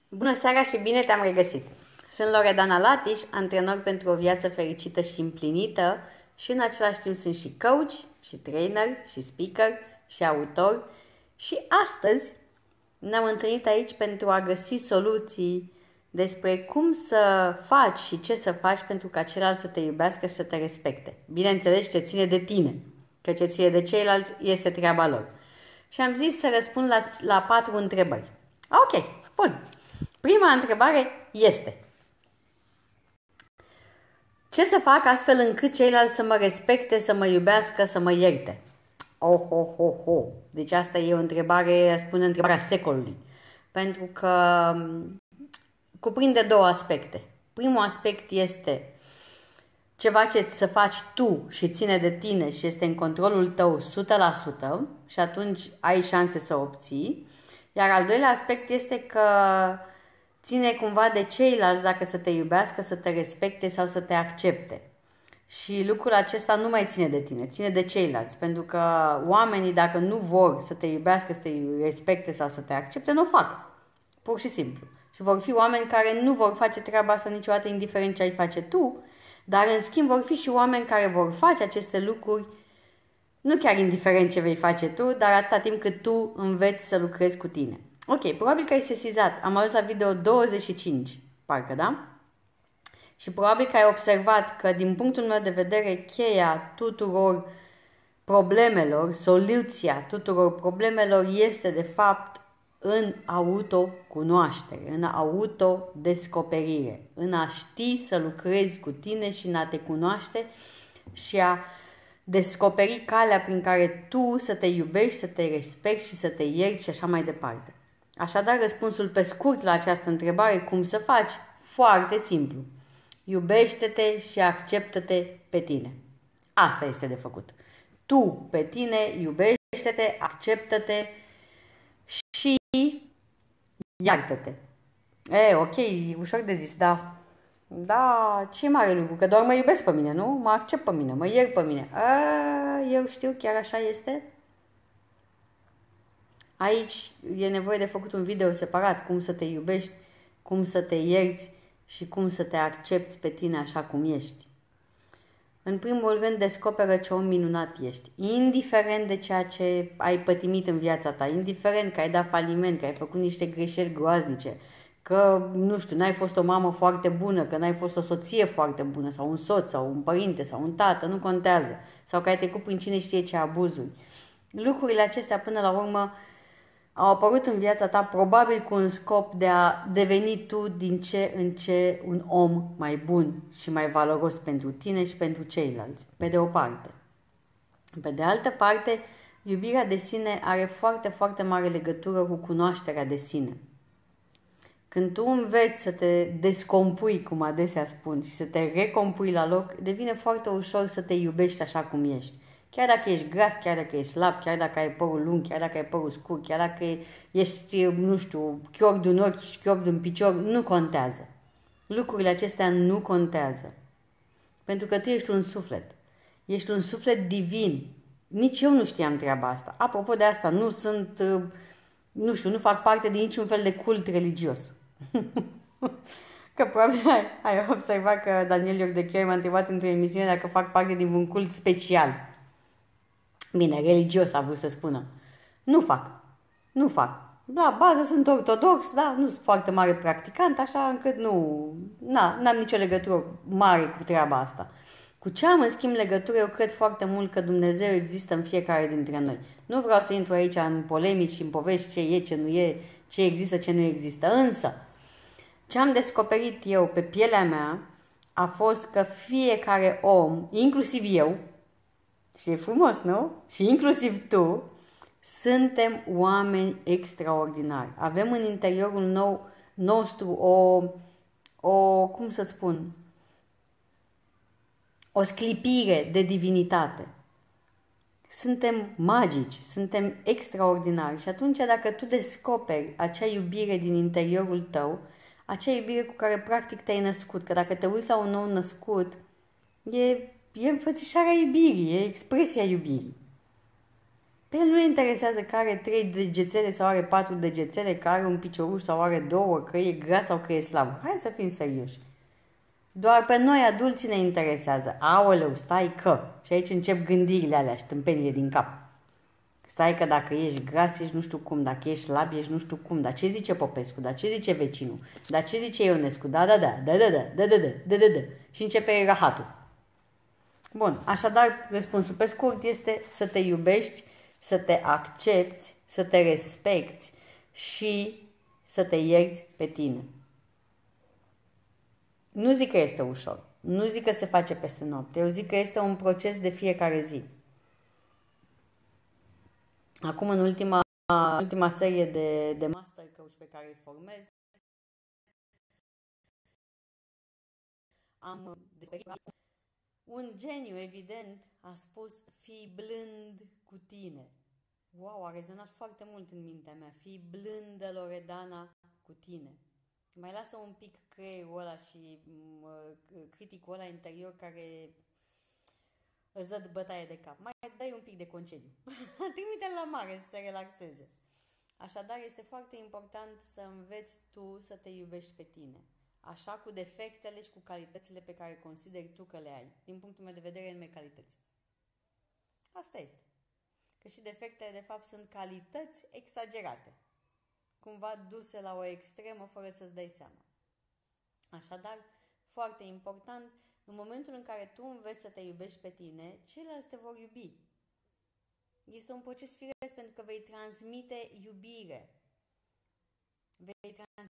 Bună seara și bine te-am regăsit! Sunt Loredana Latiș, antrenor pentru o viață fericită și împlinită și în același timp sunt și coach, și trainer, și speaker, și autor și astăzi ne-am întâlnit aici pentru a găsi soluții despre cum să faci și ce să faci pentru ca celălalt să te iubească și să te respecte. Bineînțeles, ce ține de tine, că ce ține de ceilalți este treaba lor. Și am zis să răspund la 4 întrebări. Ok, bun. Prima întrebare este: ce să fac astfel încât ceilalți să mă respecte, să mă iubească, să mă ierte? Deci asta e o întrebare, spun întrebarea secolului. Pentru că cuprinde două aspecte. Primul aspect este ceva ce să faci tu și ține de tine și este în controlul tău 100% și atunci ai șanse să obții. Iar al doilea aspect este că ține cumva de ceilalți dacă să te iubească, să te respecte sau să te accepte. Și lucrul acesta nu mai ține de tine, ține de ceilalți. Pentru că oamenii, dacă nu vor să te iubească, să te respecte sau să te accepte, nu o fac. Pur și simplu. Și vor fi oameni care nu vor face treaba asta niciodată, indiferent ce ai face tu, dar în schimb vor fi și oameni care vor face aceste lucruri, nu chiar indiferent ce vei face tu, dar atâta timp cât tu înveți să lucrezi cu tine. Ok, probabil că ai sesizat, am ajuns la video 25, parcă, da? Și probabil că ai observat că, din punctul meu de vedere, cheia tuturor problemelor, soluția tuturor problemelor este, de fapt, în autocunoaștere, în autodescoperire, în a ști să lucrezi cu tine și în a te cunoaște și a descoperi calea prin care tu să te iubești, să te respecti și să te ierți și așa mai departe. Așadar, răspunsul pe scurt la această întrebare, cum să faci? Foarte simplu. Iubește-te și acceptă-te pe tine. Asta este de făcut. Tu pe tine iubește-te, acceptă-te și iartă-te. Ok, ușor de zis, da. Da, ce mare lucru, că doar mă iubesc pe mine, nu? Mă accept pe mine, mă iert pe mine. Eu știu, chiar așa este? Aici e nevoie de făcut un video separat, cum să te iubești, cum să te ierți și cum să te accepti pe tine așa cum ești. În primul rând, descoperă ce om minunat ești, indiferent de ceea ce ai pătimit în viața ta, indiferent că ai dat faliment, că ai făcut niște greșeli groaznice, că, nu știu, n-ai fost o mamă foarte bună, că n-ai fost o soție foarte bună, sau un soț, sau un părinte, sau un tată, nu contează, sau că ai trecut prin cine știe ce abuzuri. Lucrurile acestea, până la urmă, au apărut în viața ta probabil cu un scop de a deveni tu din ce în ce un om mai bun și mai valoros pentru tine și pentru ceilalți, pe de o parte. Pe de altă parte, iubirea de sine are foarte, foarte mare legătură cu cunoașterea de sine. Când tu înveți să te descompui, cum adesea spun, și să te recompui la loc, devine foarte ușor să te iubești așa cum ești. Chiar dacă ești gras, chiar dacă ești slab, chiar dacă ai părul lung, chiar dacă ai părul scurt, chiar dacă ești, nu știu, chior de un ochi și chior de un picior, nu contează. Lucrurile acestea nu contează. Pentru că tu ești un suflet. Ești un suflet divin. Nici eu nu știam treaba asta. Apropo de asta, nu sunt, nu știu, nu fac parte din niciun fel de cult religios. Că probabil ai observat că Daniel Iordechioi m-a întrebat într-o emisiune dacă fac parte din un cult special. Bine, religios a vrut să spună. Nu fac. La bază sunt ortodox, da, nu sunt foarte mare practicant, așa încât n-am nicio legătură mare cu treaba asta. Cu ce am în schimb legătură, eu cred foarte mult că Dumnezeu există în fiecare dintre noi. Nu vreau să intru aici în polemici și în povești ce e, ce nu e, ce există, ce nu există. Însă, ce am descoperit eu pe pielea mea a fost că fiecare om, inclusiv eu, și e frumos, nu? Și inclusiv tu, suntem oameni extraordinari. Avem în interiorul nostru cum să spun, o sclipire de divinitate. Suntem magici, suntem extraordinari și atunci dacă tu descoperi acea iubire din interiorul tău, acea iubire cu care practic te-ai născut, că dacă te uiți la un nou născut, e înfățișarea iubirii, e expresia iubirii. Pe el nu interesează că are 3 degețele sau are 4 degețele, că are un picioruș sau are 2, că e gras sau că e slab. Hai să fim serioși. Doar pe noi, adulții, ne interesează. Aoleu, stai că. Și aici încep gândirile alea și tâmpenile din cap. Stai că dacă ești gras, ești nu știu cum, dacă ești slab, ești nu știu cum, dar ce zice Popescu, dar ce zice vecinul, dar ce zice Ionescu, da. Și începe rahatul. Bun, așadar, răspunsul pe scurt este să te iubești, să te accepti, să te respecti și să te ierți pe tine. Nu zic că este ușor, nu zic că se face peste noapte, eu zic că este un proces de fiecare zi. Acum, în ultima serie de Master Coach pe care îi formez, am descoperit un geniu, evident, a spus: fii blând cu tine. Wow, a rezonat foarte mult în mintea mea. Fii blândă, Loredana, cu tine. Mai lasă un pic creierul ăla și criticul ăla interior care îți dă bătaie de cap. Mai dai un pic de concediu. Trimite-l la mare să se relaxeze. Așadar, este foarte important să înveți tu să te iubești pe tine. Așa, cu defectele și cu calitățile pe care consideri tu că le ai. Din punctul meu de vedere, nume calități. Asta este. Că și defectele, de fapt, sunt calități exagerate. Cumva duse la o extremă fără să-ți dai seama. Așadar, foarte important, în momentul în care tu înveți să te iubești pe tine, ceilalți te vor iubi. Este un proces firesc pentru că vei transmite iubire. Vei transmite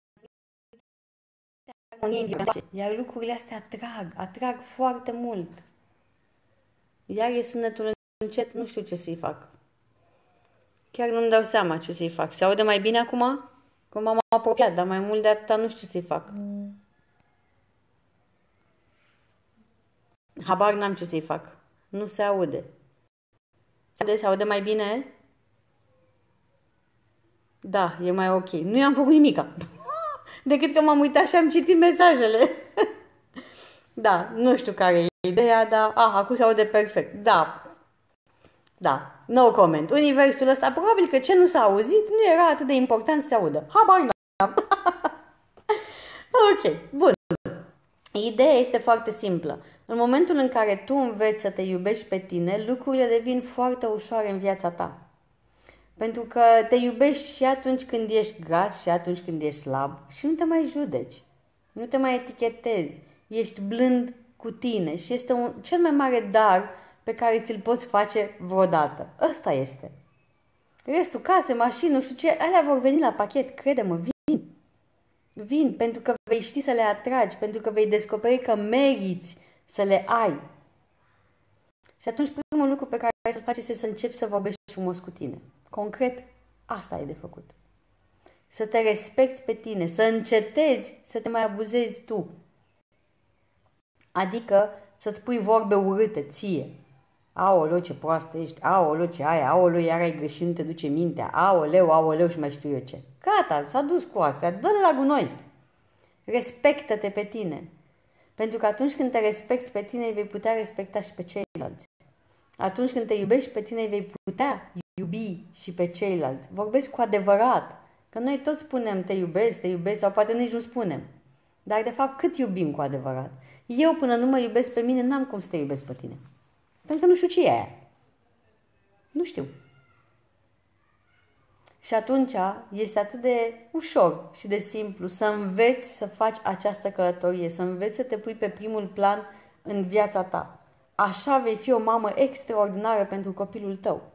armonie, iar lucrurile astea atrag foarte mult. Iar e sunetul încet, nu știu ce să-i fac. Chiar nu-mi dau seama ce să-i fac. Se aude mai bine acum? Că m-am apropiat, dar mai mult de atâta nu știu ce să-i fac. Habar n-am ce să-i fac. Nu se aude. Se aude mai bine? Da, e mai ok. Nu i-am făcut nimica. Decât că m-am uitat și am citit mesajele. Da, nu știu care e ideea, dar... acum se aude perfect. Da, no comment. Universul ăsta, probabil că ce nu s-a auzit nu era atât de important să se audă. Habar n-am. Ok, bun. Ideea este foarte simplă. În momentul în care tu înveți să te iubești pe tine, lucrurile devin foarte ușoare în viața ta. Pentru că te iubești și atunci când ești gras și atunci când ești slab și nu te mai judeci. Nu te mai etichetezi. Ești blând cu tine și este cel mai mare dar pe care ți-l poți face vreodată. Ăsta este. Restul, case, mașini, nu știu ce, alea vor veni la pachet, crede-mă, vin, pentru că vei ști să le atragi, pentru că vei descoperi că meriți să le ai. Și atunci primul lucru pe care să-l faci este să începi să vorbești frumos cu tine. Concret, asta e de făcut. Să te respecti pe tine, să încetezi să te mai abuzezi tu. Adică să-ți pui vorbe urâte ție. Aoleu, ce proastă ești, aoleu, ce aia, aoleu, iar ai greșit, nu te duce mintea, aoleu și mai știu eu ce. Gata, s-a dus cu astea, dă-le la gunoi. Respectă-te pe tine. Pentru că atunci când te respecti pe tine, vei putea respecta și pe ceilalți. Atunci când te iubești pe tine, vei putea iubi și pe ceilalți. Vorbesc cu adevărat. Că noi toți spunem te iubesc, sau poate nici nu spunem. Dar de fapt cât iubim cu adevărat? Eu până nu mă iubesc pe mine, n-am cum să te iubesc pe tine. Pentru că nu știu ce e aia. Nu știu. Și atunci este atât de ușor și de simplu să înveți să faci această călătorie, să înveți să te pui pe primul plan în viața ta. Așa vei fi o mamă extraordinară pentru copilul tău.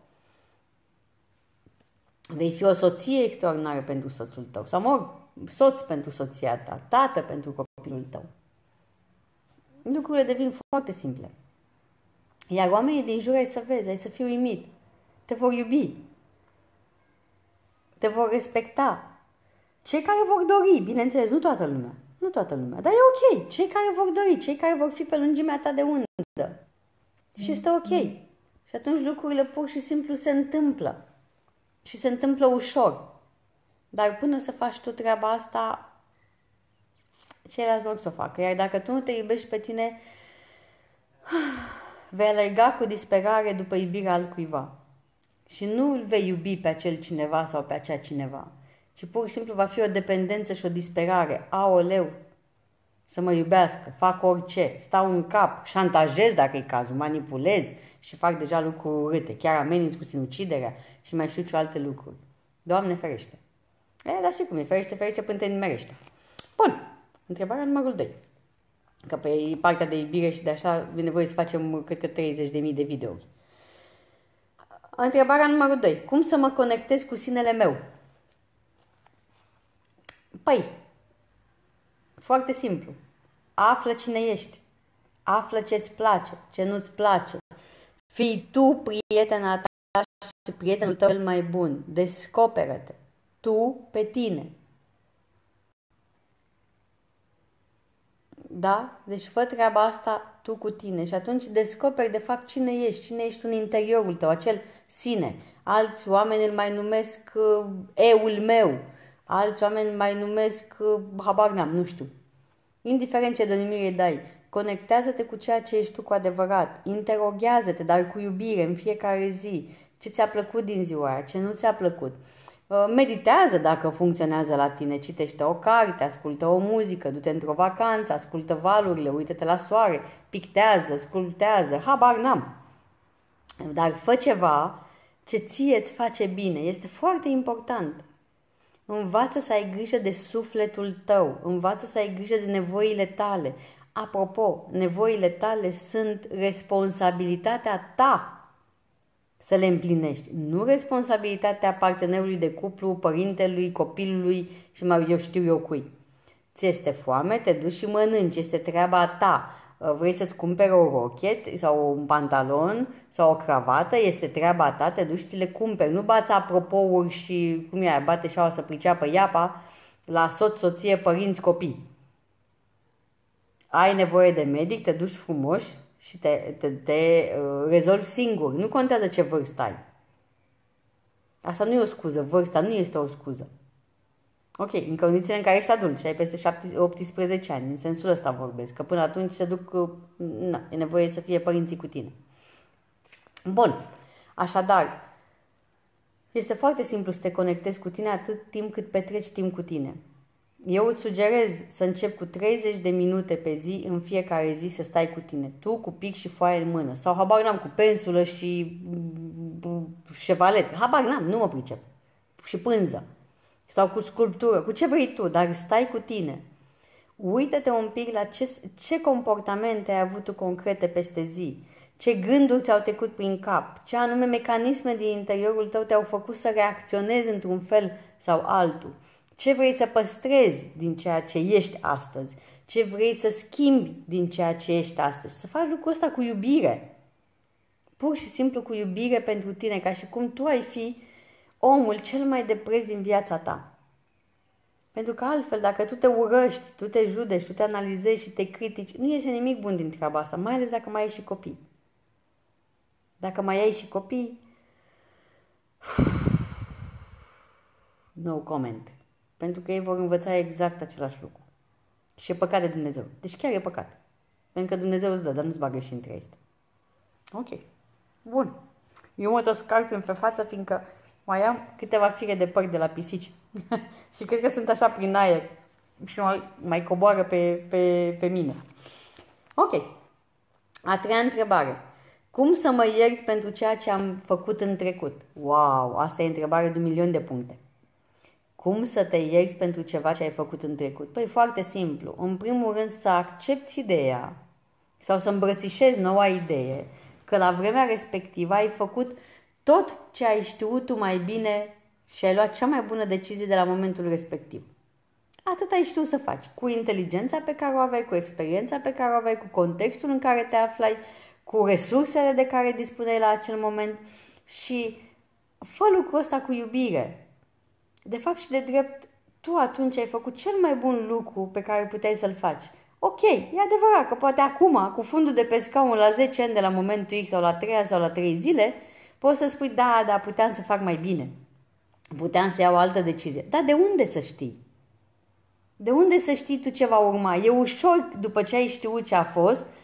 Vei fi o soție extraordinară pentru soțul tău. Sau soț pentru soția ta, tată pentru copilul tău. Lucrurile devin foarte simple. Iar oamenii din jur, ai să vezi, ai să fii uimit. Te vor iubi. Te vor respecta. Cei care vor dori, bineînțeles, nu toată lumea, dar e ok. Cei care vor dori, cei care vor fi pe lungimea ta de undă. Și este ok. Și atunci lucrurile pur și simplu se întâmplă. Și se întâmplă ușor. Dar până să faci tu treaba asta, ceilalți nu o să o facă. Iar dacă tu nu te iubești pe tine, vei alerga cu disperare după iubirea altcuiva. Și nu îl vei iubi pe acel cineva sau pe acea cineva, ci pur și simplu va fi o dependență și o disperare. Aoleu, să mă iubească, fac orice, stau în cap, șantajez dacă e cazul, manipulez și fac deja lucruri urâte, chiar ameninț cu sinuciderea și mai știu ce alte lucruri. Doamne ferește! Dar știi cum e, ferește până te nimerește. Bun, întrebarea numărul 2. Că pe partea de iubire și de așa e nevoie să facem, cred că 30.000 de videouri. Întrebarea numărul 2. Cum să mă conectez cu sinele meu? Păi, foarte simplu. Află cine ești. Află ce-ți place, ce nu-ți place. Fii tu prietena ta și prietenul tău cel mai bun. Descoperă-te. Tu pe tine. Da? Deci fă treaba asta tu cu tine și atunci descoperi de fapt cine ești în interiorul tău, acel sine. Alți oameni îl mai numesc eul meu, alți oameni îl mai numesc habar n-am, nu știu. Indiferent ce denumire dai, conectează-te cu ceea ce ești tu cu adevărat, interoghează-te, dar cu iubire în fiecare zi, ce ți-a plăcut din ziua aia, ce nu ți-a plăcut. Meditează dacă funcționează la tine, citește o carte, ascultă o muzică, du-te într-o vacanță, ascultă valurile, uită-te la soare, pictează, sculptează, habar n-am. Dar fă ceva ce ție îți face bine, este foarte important. Învață să ai grijă de sufletul tău, învață să ai grijă de nevoile tale. Apropo, nevoile tale sunt responsabilitatea ta să le împlinești, nu responsabilitatea partenerului de cuplu, părintelui, copilului și mai eu știu eu cui. Ți este foame, te duci și mănânci, este treaba ta. Vrei să-ți cumperi o roche sau un pantalon sau o cravată, este treaba ta, te duci și le cumperi. Nu bați apropouri și cum e, bate șaua să priceapă iapa la soț, soție, părinți, copii. Ai nevoie de medic, te duci frumos și te rezolvi singur. Nu contează ce vârstă ai. Asta nu e o scuză, vârsta nu este o scuză. Ok, în condițiile în care ești adult și ai peste 18 ani, în sensul ăsta vorbesc, că până atunci se duc, e nevoie să fie părinții cu tine. Bun, așadar, este foarte simplu să te conectezi cu tine atât timp cât petreci timp cu tine. Eu îți sugerez să începi cu 30 de minute pe zi, în fiecare zi să stai cu tine. Tu cu pic și foaie în mână. Sau habar n-am, cu pensulă și șevalet. Habar n-am, nu mă pricep. Și pânză. Sau cu sculptură, cu ce vrei tu, dar stai cu tine. Uită-te un pic la ce comportamente ai avut tu concrete peste zi. Ce gânduri ți-au trecut prin cap. Ce anume mecanisme din interiorul tău te-au făcut să reacționezi într-un fel sau altul. Ce vrei să păstrezi din ceea ce ești astăzi? Ce vrei să schimbi din ceea ce ești astăzi? Să faci lucrul ăsta cu iubire. Pur și simplu cu iubire pentru tine, ca și cum tu ai fi omul cel mai de preț din viața ta. Pentru că altfel, dacă tu te urăști, tu te judeci, tu te analizezi și te critici, nu iese nimic bun din treaba asta, mai ales dacă mai ai și copii. Dacă mai ai și copii, no comment. Pentru că ei vor învăța exact același lucru. Și e păcat de Dumnezeu. Deci chiar e păcat. Pentru că Dumnezeu îți dă, dar nu-ți bagă și între este. Ok. Bun. Eu mă tot scarpin pe față, fiindcă mai am câteva fire de păr de la pisici. Și cred că sunt așa prin aer. Și mai coboară pe mine. Ok. A treia întrebare. Cum să mă iert pentru ceea ce am făcut în trecut? Wow, asta e întrebare de 1.000.000 de puncte. Cum să te ierți pentru ceva ce ai făcut în trecut? Păi foarte simplu. În primul rând să accepti ideea sau să îmbrățișezi noua idee că la vremea respectivă ai făcut tot ce ai știut tu mai bine și ai luat cea mai bună decizie de la momentul respectiv. Atât ai știut să faci, cu inteligența pe care o aveai, cu experiența pe care o aveai, cu contextul în care te aflai, cu resursele de care dispuneai la acel moment și fă lucrul ăsta cu iubire. De fapt și de drept, tu atunci ai făcut cel mai bun lucru pe care puteai să-l faci. Ok, e adevărat că poate acum, cu fundul de pe scaun la 10 ani de la momentul X sau la 3 ani sau la 3 zile, poți să spui, da, puteam să fac mai bine. Puteam să iau o altă decizie. Dar de unde să știi? De unde să știi tu ce va urma? E ușor, după ce ai știut ce a fost,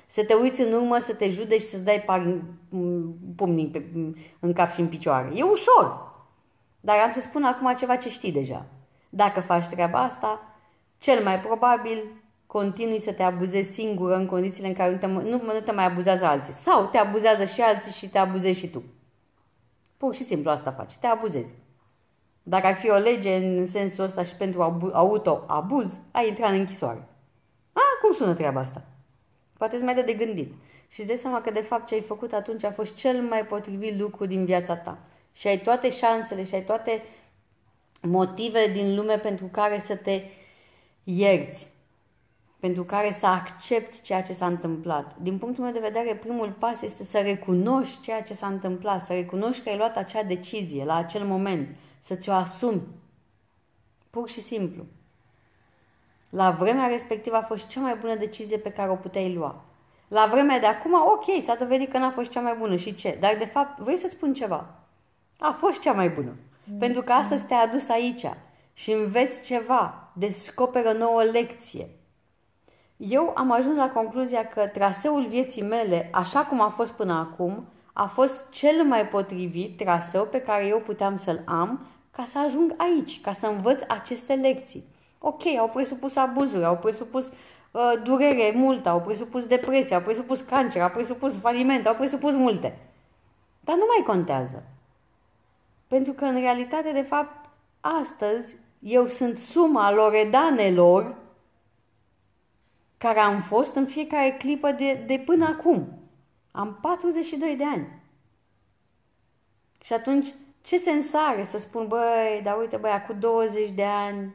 Să te uiți în urmă, să te judeci, să-ți dai pumnii în cap și în picioare. E ușor. Dar am să spun acum ceva ce știi deja. Dacă faci treaba asta, cel mai probabil continui să te abuzezi singură în condițiile în care nu te mai abuzează alții. Sau te abuzează și alții și te abuzezi și tu. Pur și simplu asta faci, te abuzezi. Dacă ar fi o lege în sensul ăsta și pentru autoabuz, ai intra în închisoare. Cum sună treaba asta? Poate îți mai dă de gândit. Și îți dai seama că de fapt ce ai făcut atunci a fost cel mai potrivit lucru din viața ta. Și ai toate șansele și ai toate motive din lume pentru care să te ierți. Pentru care să accepti ceea ce s-a întâmplat. Din punctul meu de vedere, primul pas este să recunoști ceea ce s-a întâmplat, să recunoști că ai luat acea decizie la acel moment, să ți-o asumi. Pur și simplu. La vremea respectivă a fost cea mai bună decizie pe care o puteai lua. La vremea de acum, ok, s-a dovedit că n-a fost cea mai bună și ce? Dar de fapt, vrei să spun ceva. A fost cea mai bună. Pentru că astăzi te-a adus aici și înveți ceva, descoperi o nouă lecție. Eu am ajuns la concluzia că traseul vieții mele, așa cum a fost până acum, a fost cel mai potrivit traseu pe care eu puteam să-l am ca să ajung aici, ca să învăț aceste lecții. Ok, au presupus abuzuri, au presupus durere multă, au presupus depresie, au presupus cancer, au presupus faliment, au presupus multe. Dar nu mai contează. Pentru că în realitate, de fapt, astăzi eu sunt suma loredanelor care am fost în fiecare clipă de până acum. Am 42 de ani. Și atunci, ce sens are să spun, băi, dar uite, băi, cu 20 de ani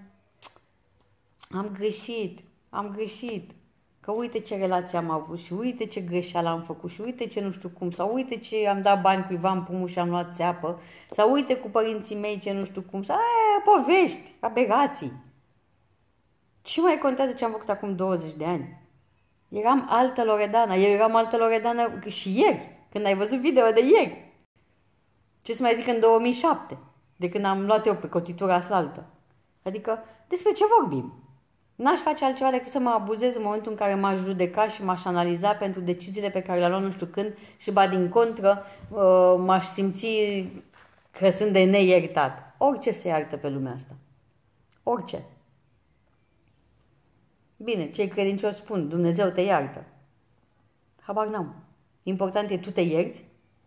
am greșit, că uite ce relație am avut și uite ce greșeală am făcut și uite ce nu știu cum, sau uite ce am dat bani cuiva în prumul și am luat țeapă, sau uite cu părinții mei ce nu știu cum, sau povești, aberații. Ce mai contează ce am făcut acum 20 de ani? Eram altă Loredana, eu eram altă Loredana și ieri, când ai văzut video de ieri. Ce să mai zic în 2007, de când am luat eu pe cotitura aslaltă. Adică, despre ce vorbim? N-aș face altceva decât să mă abuzez în momentul în care m-aș judeca și m-aș analiza pentru deciziile pe care le-am luat nu știu când și ba din contră m-aș simți că sunt de neiertat. Orice se iartă pe lumea asta. Orice. Bine, cei credincioși spun, Dumnezeu te iartă. Habar n-am. Important e tu te ierți.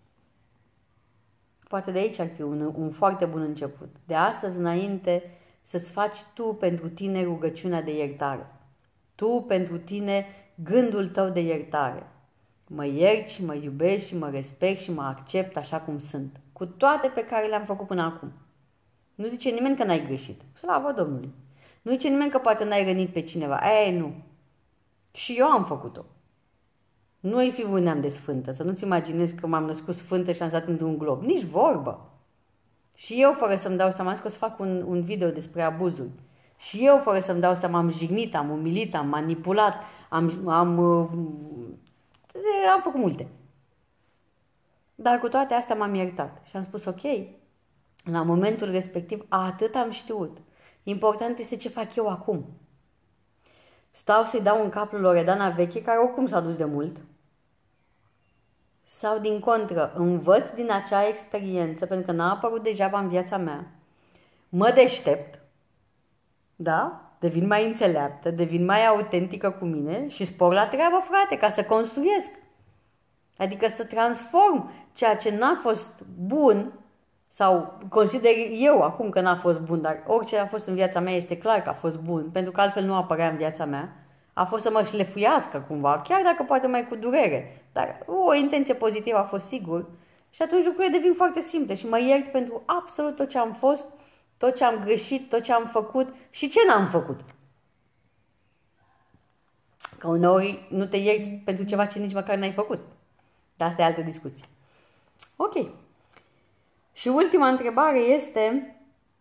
Poate de aici ar fi un foarte bun început. De astăzi înainte să-ți faci tu pentru tine rugăciunea de iertare. Tu pentru tine gândul tău de iertare. Mă iert și mă iubesc și mă respect și mă accept așa cum sunt. Cu toate pe care le-am făcut până acum. Nu zice nimeni că n-ai greșit. Slavă Domnului. Nu zice nimeni că poate n-ai rănit pe cineva. Nu. Și eu am făcut-o. Nu ai fi un neam de sfântă. Să nu-ți imaginezi că m-am născut sfântă și am stat într-un glob. Nici vorbă. Și eu, fără să-mi dau seama, că o să fac un video despre abuzuri. Și eu, fără să-mi dau seama, am jignit, am umilit, am manipulat, am făcut multe. Dar cu toate astea m-am iertat. Și am spus, ok, la momentul respectiv, atât am știut. Important este ce fac eu acum. Stau să-i dau în cap lui Loredana veche, care oricum s-a dus de mult. Sau din contră, învăț din acea experiență, pentru că n-a apărut degeaba în viața mea. Mă deștept, da? Devin mai înțeleaptă, devin mai autentică cu mine și spor la treabă, frate, ca să construiesc. Adică să transform ceea ce n-a fost bun, sau consider eu acum că n-a fost bun, dar orice a fost în viața mea este clar că a fost bun, pentru că altfel nu apărea în viața mea. A fost să mă șlefuiască cumva, chiar dacă poate mai cu durere. Dar o intenție pozitivă a fost sigur. Și atunci lucrurile devin foarte simple și mă iert pentru absolut tot ce am fost, tot ce am greșit, tot ce am făcut și ce n-am făcut. Că uneori nu te ierți pentru ceva ce nici măcar n-ai făcut. Dar asta e altă discuție. Ok. Și ultima întrebare este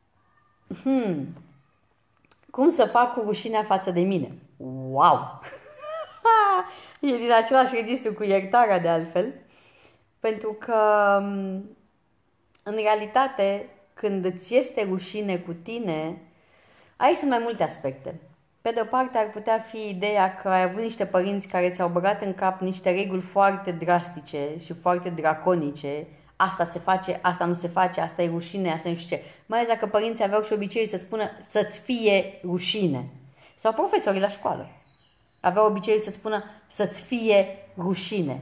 cum să fac cu rușinea față de mine? Wow! E din același registru cu iertarea de altfel. Pentru că în realitate când îți este rușine cu tine, aici sunt mai multe aspecte. Pe de o parte ar putea fi ideea că ai avut niște părinți care ți-au băgat în cap niște reguli foarte drastice și foarte draconice. Asta se face, asta nu se face, asta e rușine, asta nu știu ce. Mai ales dacă părinții aveau și obiceiul să spună să-ți fie rușine. Sau profesorii la școală aveau obiceiul să spună să-ți fie rușine.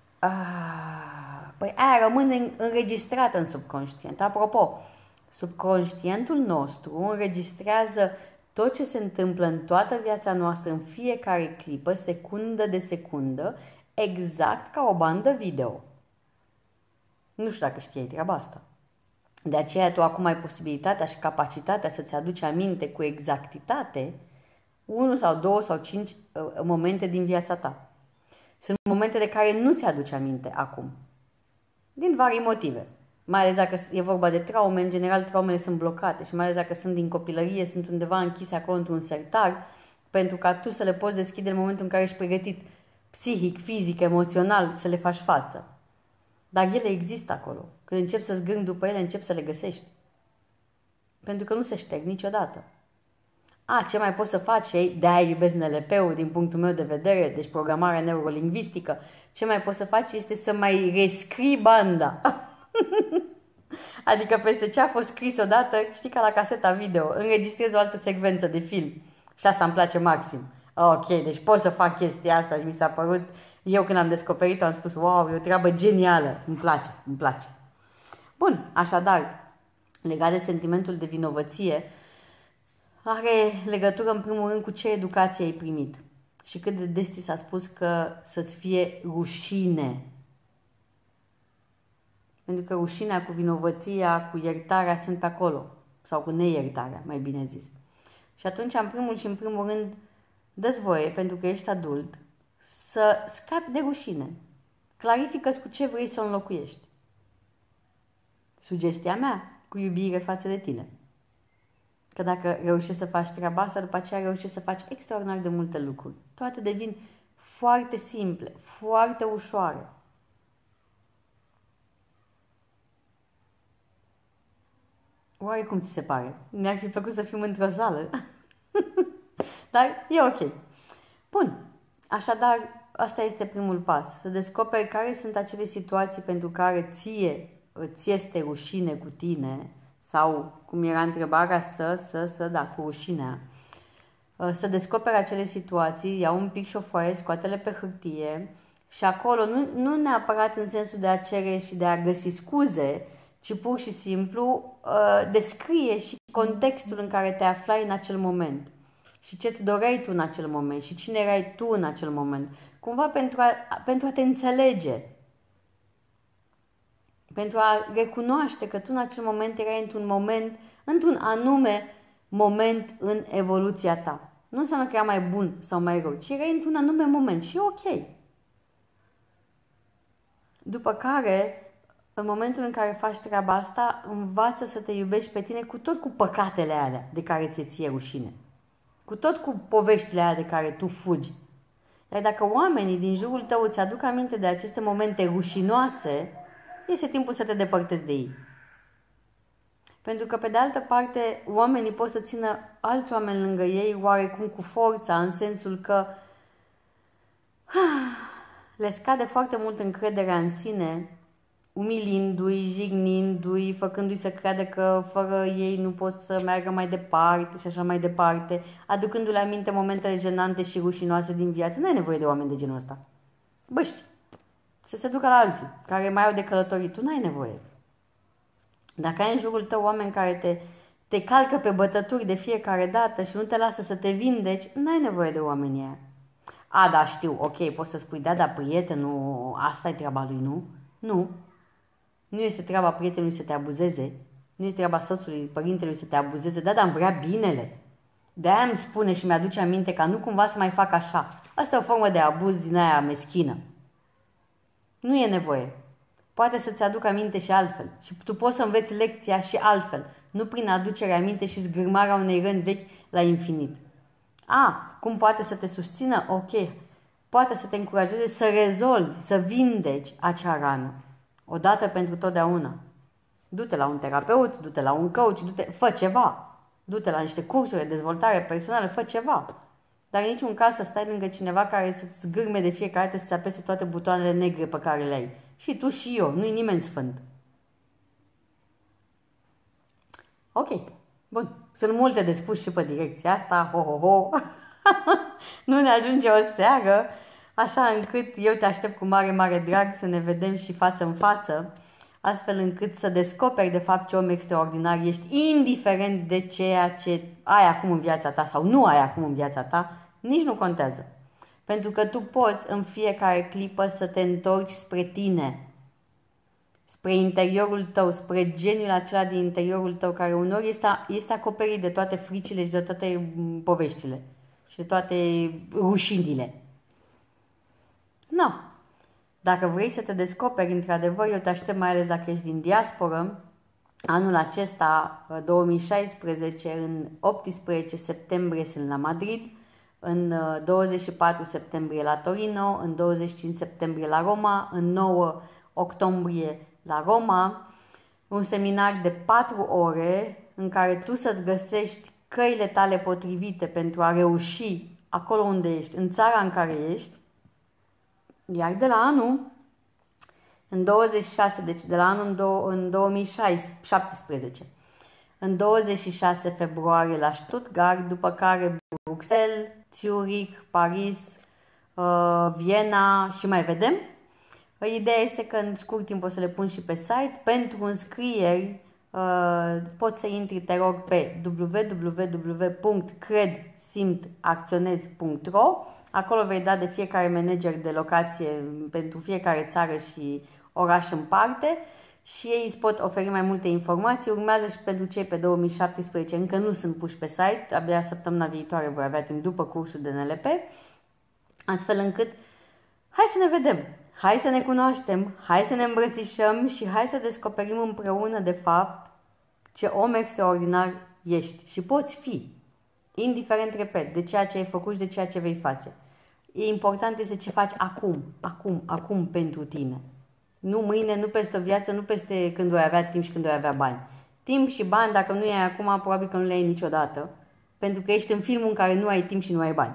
Păi aia rămâne înregistrată în subconștient. Apropo, subconștientul nostru înregistrează tot ce se întâmplă în toată viața noastră, în fiecare clipă, secundă de secundă, exact ca o bandă video. Nu știu dacă știai treaba asta. De aceea tu acum ai posibilitatea și capacitatea să-ți aduci aminte cu exactitate 1 sau 2 sau 5 momente din viața ta. Sunt momente de care nu ți-aduci aminte acum. Din vari motive. Mai ales dacă e vorba de traume, în general traumele sunt blocate și mai ales dacă sunt din copilărie, sunt undeva închise acolo într-un sertar, pentru ca tu să le poți deschide în momentul în care ești pregătit psihic, fizic, emoțional să le faci față. Dar ele există acolo. Când începi să zgârni după ele, începi să le găsești. Pentru că nu se șterg niciodată. Ce mai poți să faci? De-aia iubesc NLP-ul din punctul meu de vedere, deci programarea neurolingvistică. Ce mai poți să faci este să mai rescrii banda. Adică peste ce a fost scris odată, știi, ca la caseta video, înregistrezi o altă secvență de film. Și asta îmi place maxim. Ok, deci pot să fac chestia asta și mi s-a părut, eu când am descoperit am spus, wow, e o treabă genială, îmi place. Bun, așadar, legat de sentimentul de vinovăție, are legătură în primul rând cu ce educație ai primit și cât de des ți s-a spus că să-ți fie rușine. Pentru că rușinea cu vinovăția, cu iertarea sunt pe acolo. Sau cu neiertarea, mai bine zis. Și atunci, în primul și în primul rând, dă-ți voie, pentru că ești adult, să scapi de rușine. Clarifică-ți cu ce vrei să o înlocuiești. Sugestia mea, cu iubire față de tine. Că dacă reușești să faci treaba asta, după aceea reușești să faci extraordinar de multe lucruri. Toate devin foarte simple, foarte ușoare. Oare cum ți se pare? Mi-ar fi plăcut să fim într-o sală. Dar e ok. Bun. Așadar, asta este primul pas. Să descoperi care sunt acele situații pentru care ție îți este rușine cu tine sau, cum era întrebarea, cu rușinea. Să descoperi acele situații, ia un pic și o foaie, scoate-le pe hârtie și acolo, nu neapărat în sensul de a cere și de a găsi scuze, ci pur și simplu descrie și contextul în care te aflai în acel moment și ce-ți doreai tu în acel moment și cine erai tu în acel moment. Cumva pentru a te înțelege, pentru a recunoaște că tu în acel moment erai într-un anume moment în evoluția ta. Nu înseamnă că era mai bun sau mai rău, ci erai într-un anume moment și e ok. După care, în momentul în care faci treaba asta, învață să te iubești pe tine cu păcatele alea de care ție rușine. Cu poveștile alea de care tu fugi. Iar dacă oamenii din jurul tău îți aduc aminte de aceste momente rușinoase, este timpul să te depărtezi de ei. Pentru că, pe de altă parte, oamenii pot să țină alți oameni lângă ei oarecum cu forța, în sensul că le scade foarte mult încrederea în sine, umilindu-i, jignindu-i, făcându-i să creadă că fără ei nu pot să meargă mai departe și așa mai departe, aducându-le aminte momentele jenante și rușinoase din viață. Nu ai nevoie de oameni de genul ăsta. Băști, să se ducă la alții care mai au de călătorit. Tu n-ai nevoie. Dacă ai în jurul tău oameni care te calcă pe bătături de fiecare dată și nu te lasă să te vindeci, n-ai nevoie de oamenii aia. Da, știu, ok, poți să spui, da, prietenul, asta e treaba lui, nu? Nu. Nu este treaba prietenului să te abuzeze. Nu este treaba soțului, părintelui să te abuzeze. Da, dar îmi vrea binele. De-aia îmi spune și mi-aduce aminte ca nu cumva să mai fac așa. Asta e o formă de abuz din aia meschină. Nu e nevoie. Poate să-ți aducă aminte și altfel. Și tu poți să înveți lecția și altfel. Nu prin aducerea aminte și zgârmarea unei răni vechi la infinit. Cum poate să te susțină? Ok. Poate să te încurajeze să rezolvi, să vindeci acea rană. Odată pentru totdeauna. Du-te la un terapeut, du-te la un coach, fă ceva. Du-te la niște cursuri de dezvoltare personală, fă ceva. dar în niciun caz să stai lângă cineva care să-ți zgârme de fiecare dată să-ți apese toate butoanele negre pe care le ai. Și tu și eu, nu-i nimeni sfânt. Ok, bun. Sunt multe de spus și pe direcția asta, ho. Nu ne ajunge o seară, așa încât eu te aștept cu mare drag să ne vedem și față în față, astfel încât să descoperi de fapt ce om extraordinar ești, indiferent de ceea ce ai acum în viața ta sau nu ai acum în viața ta, nici nu contează. Pentru că tu poți în fiecare clipă să te întorci spre tine, spre interiorul tău, spre geniul acela din interiorul tău, care uneori este acoperit de toate fricile și de toate poveștile și de toate rușinile. Nu. Dacă vrei să te descoperi, într-adevăr, eu te aștept, mai ales dacă ești din diasporă, anul acesta, 2016, în 18 septembrie sunt la Madrid, în 24 septembrie la Torino, în 25 septembrie la Roma, în 9 octombrie la Roma, un seminar de 4 ore în care tu să-ți găsești căile tale potrivite pentru a reuși acolo unde ești, în țara în care ești, iar de la anul, în 26, deci de la anul în 2017, în 26 februarie la Stuttgart, după care Bruxelles, Zurich, Paris, Viena și mai vedem. Ideea este că în scurt timp o să le pun și pe site. Pentru înscrieri poți să intri, te rog, pe www.credsimtacționez.ro. Acolo vei da de fiecare manager de locație pentru fiecare țară și oraș în parte și ei îți pot oferi mai multe informații. Urmează și pentru cei pe 2017, încă nu sunt puși pe site, abia săptămâna viitoare voi avea timp după cursul de NLP, astfel încât hai să ne vedem, hai să ne cunoaștem, hai să ne îmbrățișăm și hai să descoperim împreună de fapt ce om extraordinar ești și poți fi, indiferent, repet, de ceea ce ai făcut și de ceea ce vei face. E important este ce faci acum pentru tine. Nu mâine, nu peste o viață, nu peste când voi avea timp și când voi avea bani. Timp și bani, dacă nu ai acum, probabil că nu le ai niciodată, pentru că ești în filmul în care nu ai timp și nu ai bani.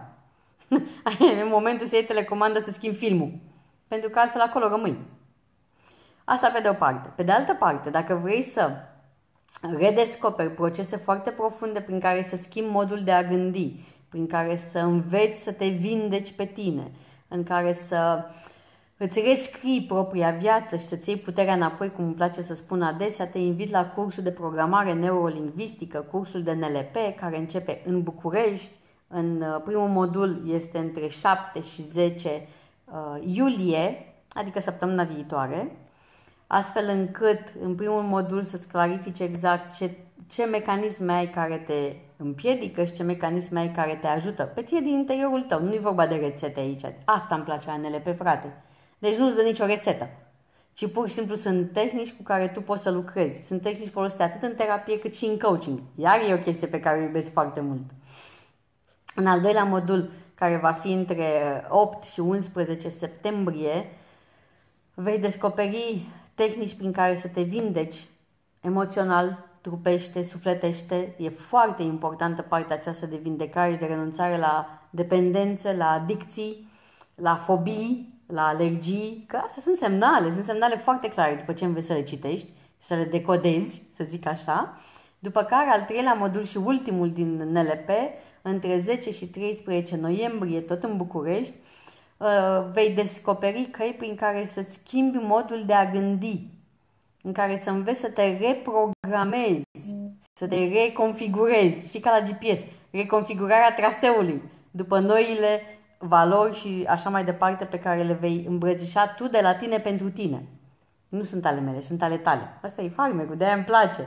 În momentul să iei telecomandă să schimbi filmul, pentru că altfel acolo rămâi. Asta pe de o parte. Pe de altă parte, dacă vrei să redescoperi procese foarte profunde prin care să schimbi modul de a gândi, prin care să înveți să te vindeci pe tine, în care să îți rescrii propria viață și să-ți iei puterea înapoi, cum îmi place să spun adesea, te invit la cursul de programare neurolingvistică, cursul de NLP, care începe în București. În primul modul este între 7 și 10 iulie, adică săptămâna viitoare, astfel încât în primul modul să-ți clarifice exact ce mecanisme ai care te împiedică și ce mecanisme ai care te ajută pe tine din interiorul tău. Nu e vorba de rețete aici. Asta îmi place la NLP, frate. Deci nu-ți dă nicio rețetă, ci pur și simplu sunt tehnici cu care tu poți să lucrezi. Sunt tehnici folosite atât în terapie cât și în coaching. Iar e o chestie pe care o iubesc foarte mult. În al doilea modul, care va fi între 8 și 11 septembrie, vei descoperi tehnici prin care să te vindeci emoțional, trupește, sufletește. E foarte importantă partea aceasta de vindecare și de renunțare la dependențe, la adicții, la fobii, la alergii, că astea sunt semnale foarte clare după ce înveți să le citești și să le decodezi, să zic așa. După care, al treilea modul și ultimul din NLP, între 10 și 13 noiembrie, tot în București, vei descoperi căi prin care să-ți schimbi modul de a gândi, în care să înveți să te reprogramezi, să te reconfigurezi, știi, ca la GPS, reconfigurarea traseului după noile valori și așa mai departe pe care le vei îmbrățișa tu de la tine pentru tine. Nu sunt ale mele, sunt ale tale. Asta e farmecul, de-aia îmi place.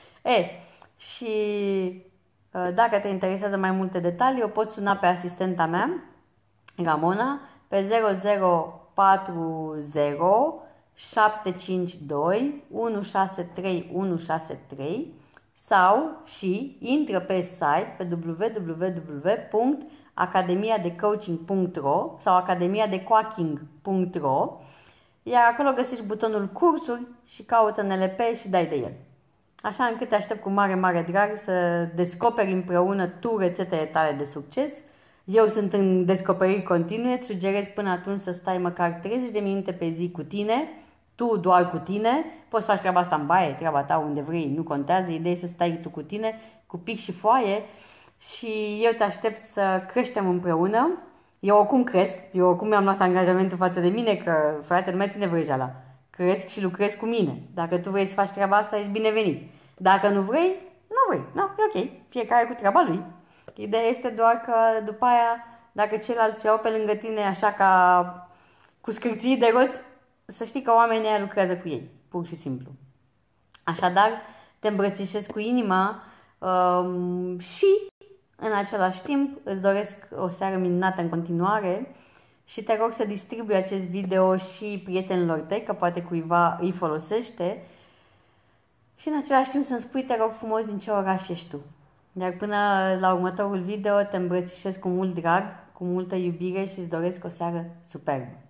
Și dacă te interesează mai multe detalii, o poți suna pe asistenta mea, Ramona, pe 0040 752 163 163 sau și intră pe site pe www.academiadecoaching.ro sau academiadecoaching.ro, iar acolo găsești butonul cursuri și caută NLP și dai de el. Așa încât te aștept cu mare drag să descoperi împreună tu rețetele tale de succes, Eu sunt în descoperiri continue, îți sugerez până atunci să stai măcar 30 de minute pe zi cu tine, tu doar cu tine, poți să faci treaba asta în baie, treaba ta unde vrei, nu contează, ideea e să stai tu cu tine, cu pic și foaie și eu te aștept să creștem împreună. Eu oricum cresc, eu oricum mi-am luat angajamentul față de mine că, frate, nu mai ține vrăjeala. Cresc și lucrez cu mine. Dacă tu vrei să faci treaba asta, ești binevenit. Dacă nu vrei, nu vrei. No, e ok. Fiecare cu treaba lui. Ideea este doar că după aia, dacă ceilalți iau pe lângă tine așa ca cu scârții de roți, să știi că oamenii aia lucrează cu ei. Pur și simplu. Așadar, te îmbrățișez cu inima și în același timp îți doresc o seară minunată în continuare și te rog să distribui acest video și prietenilor tăi, că poate cuiva îi folosește. Și în același timp să-mi spui, te rog frumos, din ce oraș ești tu. Iar până la următorul video te îmbrățișez cu mult drag, cu multă iubire și îți doresc o seară superbă.